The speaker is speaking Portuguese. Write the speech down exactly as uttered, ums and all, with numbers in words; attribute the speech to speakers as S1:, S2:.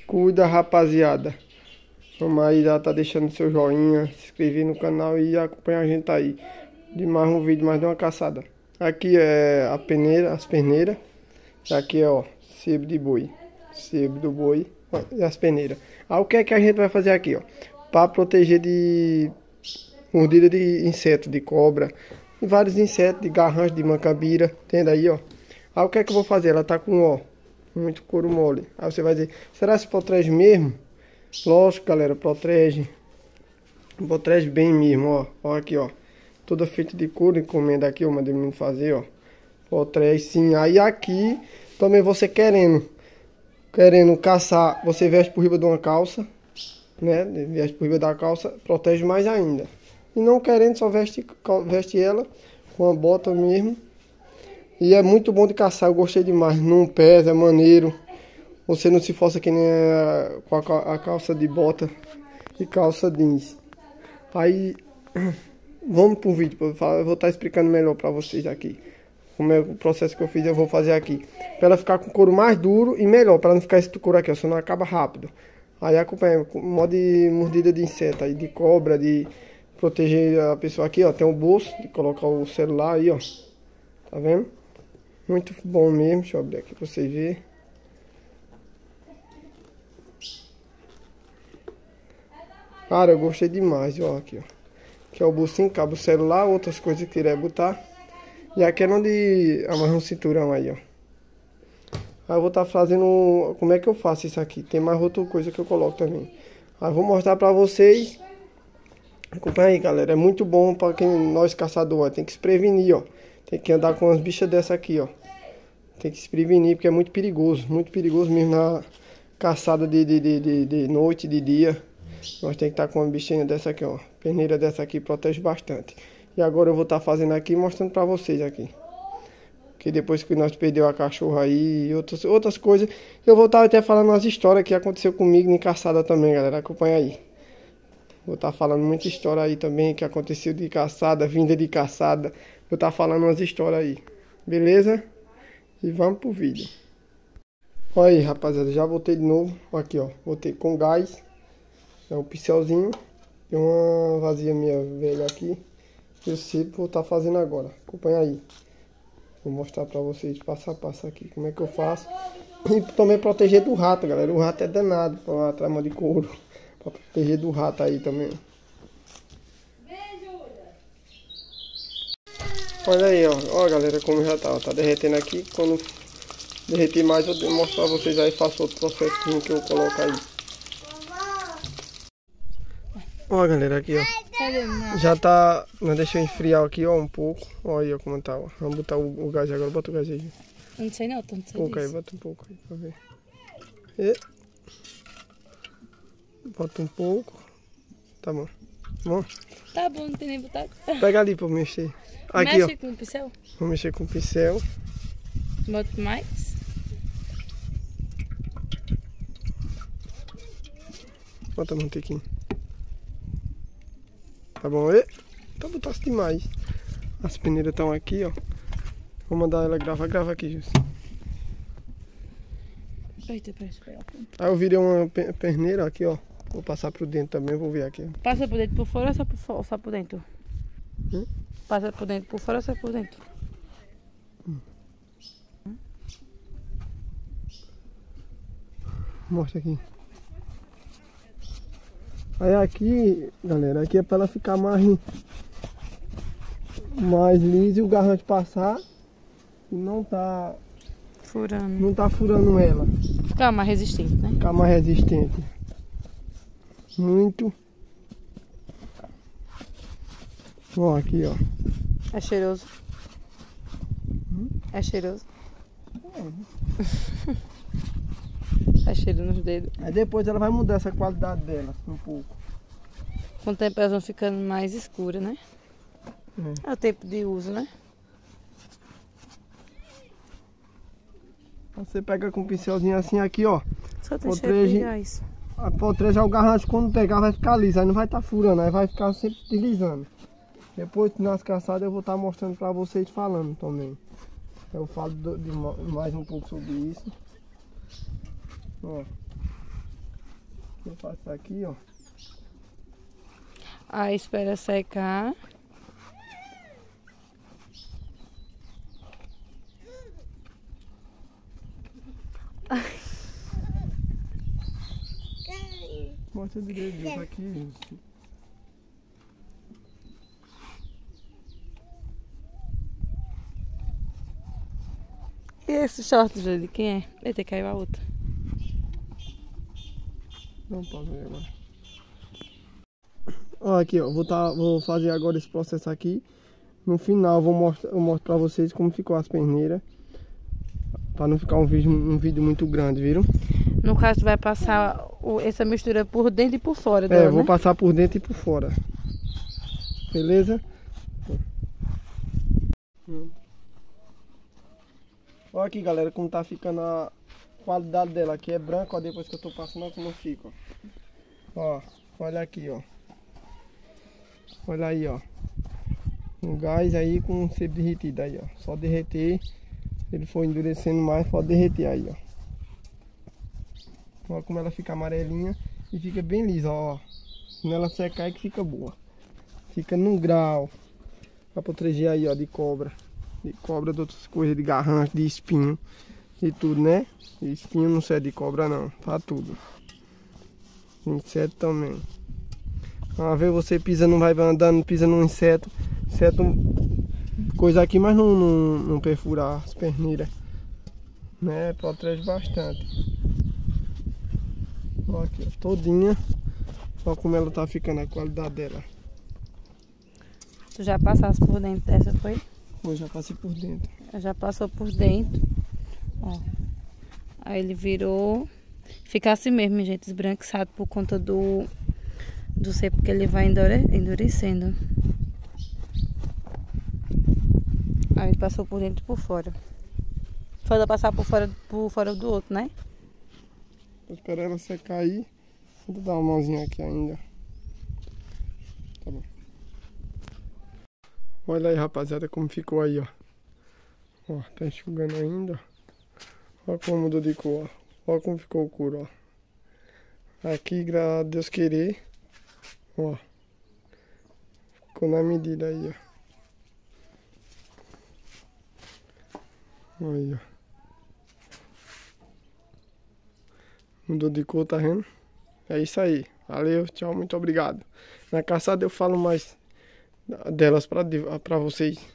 S1: cuida, rapaziada. Vamos aí, já tá deixando seu joinha, se inscrever no canal e acompanhar a gente aí. De mais um vídeo, mais de uma caçada. Aqui é a peneira, as peneiras. Aqui é, ó, sebo de boi. Sebo do boi e as peneiras. Aí o que é que a gente vai fazer aqui, ó? Para proteger de mordida de inseto, de cobra, de vários insetos, de garrancho, de mancabira, entende aí, ó? Aí o que é que eu vou fazer? Ela tá com, ó, muito couro mole. Aí você vai dizer, será que se protege mesmo? Lógico, galera, protege. Protege bem mesmo, ó. Ó aqui, ó. Toda feita de couro, encomenda aqui, eu mandei o menino fazer, ó. Protege sim. Aí aqui, também você querendo, querendo caçar, você veste por riba de uma calça, né? Veste por riba da calça, protege mais ainda. E não querendo, só veste, veste ela com a bota mesmo. E é muito bom de caçar, eu gostei demais. Não pesa, é maneiro. Você não se força que nem a, com a, a calça de bota e calça jeans. Aí, vamos pro vídeo. Eu vou estar explicando melhor pra vocês aqui. Como é o processo que eu fiz, eu vou fazer aqui. Pra ela ficar com o couro mais duro e melhor. Pra não ficar esse couro aqui, ó, senão acaba rápido. Aí acompanha, com modo de mordida de inseto, aí, de cobra, de proteger a pessoa aqui, ó. Tem um bolso de colocar o celular aí, ó. Tá vendo? Muito bom mesmo, deixa eu abrir aqui pra vocês verem. Cara, eu gostei demais, ó, aqui, ó. Aqui é o bolsinho, cabe o celular, outras coisas que quiser botar. E aqui é onde amarra um cinturão aí, ó. Aí eu vou estar fazendo, como é que eu faço isso aqui? Tem mais outra coisa que eu coloco também. Aí eu vou mostrar pra vocês. Acompanha aí, galera, é muito bom pra quem, nós caçadores, tem que se prevenir, ó. Tem que andar com umas bichas dessa aqui, ó. Tem que se prevenir, porque é muito perigoso. Muito perigoso mesmo na caçada de, de, de, de, de noite, de dia. Nós tem que estar com uma bichinha dessa aqui, ó. Peneira dessa aqui protege bastante. E agora eu vou estar fazendo aqui, mostrando pra vocês aqui. Que depois que nós perdeu a cachorra aí e outras, outras coisas. Eu vou estar até falando umas histórias que aconteceu comigo em caçada também, galera. Acompanha aí. Vou estar falando muita história aí também que aconteceu de caçada, vinda de caçada. Vou estar falando umas histórias aí. Beleza? E vamos pro vídeo. Olha aí, rapaziada. Já voltei de novo. Aqui, ó. Voltei com gás. É um pincelzinho. Tem uma vazia minha velha aqui. Eu sei que vou estar fazendo agora. Acompanha aí. Vou mostrar pra vocês passo a passo aqui. Como é que eu faço. E também proteger do rato, galera. O rato é danado. Pra trama de couro. Pra proteger do rato aí também. Olha aí, ó. Ó, galera, como já tá. Ó, tá derretendo aqui. Quando derreter mais, eu vou mostrar pra vocês aí. Faço outro processinho que eu coloco aí. Ó, galera, aqui, ó. Já tá. Nós deixamos esfriar aqui, ó, um pouco. Ó aí, ó, como tá, ó. Vamos botar o, o gás agora. Bota o gás aí.
S2: Não sei não, tanto sei
S1: Um pouco
S2: disso.
S1: aí, bota um pouco aí pra ver. E... Bota um pouco. Tá bom. Bom.
S2: Tá bom, não tem nem botado.
S1: Pega ali pra mexer. Aqui,
S2: Mexe
S1: ó.
S2: com o pincel.
S1: Vou mexer com o pincel.
S2: Bota mais.
S1: Bota a mantequinha. Tá bom? E... Tá botasse demais. As peneiras estão aqui, ó. Vou mandar ela gravar. Grava aqui, Jus.
S2: Eita, peraí, espera.
S1: Aí eu virei uma pe peneira aqui, ó. Vou passar pro dentro também, vou ver aqui.
S2: Passa por dentro, por fora ou só por, fora, só por dentro?
S1: Hum?
S2: Passa por dentro, por fora ou só por dentro?
S1: Hum. Mostra aqui. Aí aqui, galera, aqui é pra ela ficar mais, mais lisa e o garrancho passar e não tá
S2: Furando.
S1: Não tá furando ela.
S2: Ficar mais resistente, né?
S1: Ficar mais resistente. Muito. Ó, aqui, ó.
S2: É cheiroso.
S1: Hum?
S2: É cheiroso.
S1: É.
S2: Tá cheiro nos dedos.
S1: Aí depois ela vai mudar essa qualidade dela um pouco.
S2: Com o tempo elas vão ficando mais escuras, né?
S1: É.
S2: É o tempo de uso, né?
S1: Você pega com um pincelzinho assim aqui, ó.
S2: Só tem
S1: Potreje,
S2: cheiro de gás.
S1: a potreja, o garrancho quando pegar vai ficar liso, aí não vai estar tá furando, aí vai ficar sempre deslizando. Depois nas caçadas eu vou estar tá mostrando pra vocês falando também. Eu falo do, de mais um pouco sobre isso. Ó. Vou passar aqui, ó.
S2: Aí espera secar.
S1: Mostra direito isso aqui.
S2: E esse short, Júlio, quem é? Eita, caiu a outra.
S1: Não posso ver agora. Ó, aqui, ó. Vou, tá, vou fazer agora esse processo aqui. No final, vou mostrar, eu mostro pra vocês como ficou as perneiras. Pra não ficar um vídeo, um vídeo muito grande, viram?
S2: No caso, tu vai passar o, essa mistura por dentro e por fora
S1: É,
S2: dela,
S1: vou
S2: né?
S1: passar por dentro e por fora. Beleza? Hum. Olha aqui, galera, como tá ficando a qualidade dela. Aqui é branca, ó, depois que eu tô passando, olha como fica, ó. Ó, olha aqui, ó. Olha aí, ó. Um gás aí com sebo derretido aí, ó. Só derreter. Ele for endurecendo mais, pode derreter aí, ó. Olha como ela fica amarelinha e fica bem lisa, ó. Quando ela secar é que fica boa. Fica num grau. Pra proteger aí, ó, de cobra. De cobra, de outras coisas, de garrancho, de espinho. E tudo, né? E espinho não serve de cobra não, pra tudo. Inseto também. Uma vez você pisa, não vai andando, pisa num inseto. Inseto, coisa aqui, mas não, não, não perfura as perneiras. Né? Protege bastante. Olha aqui, ó, todinha. Olha como ela tá ficando, a qualidade dela.
S2: Tu já passaste por dentro dessa, foi?
S1: Eu já passei por dentro.
S2: Já passou por dentro. Ó. Aí ele virou. Fica assim mesmo, gente, esbranquiçado por conta do, do sebo que ele vai endure, endurecendo. Aí ele passou por dentro e por fora. Falta passar por fora, por fora do outro, né?
S1: Vou esperar ela secar aí. Vou dar uma mãozinha aqui ainda. Tá bom. Olha aí, rapaziada, como ficou aí, ó. Ó, tá enxugando ainda. Ó como mudou de cor, ó. Ó como ficou o couro, ó. Aqui, graças a Deus querer. Ó. Ficou na medida aí, ó. Aí, ó. Mudou de cor, tá vendo? É isso aí. Valeu, tchau, muito obrigado. Na caçada eu falo mais delas pra, pra vocês.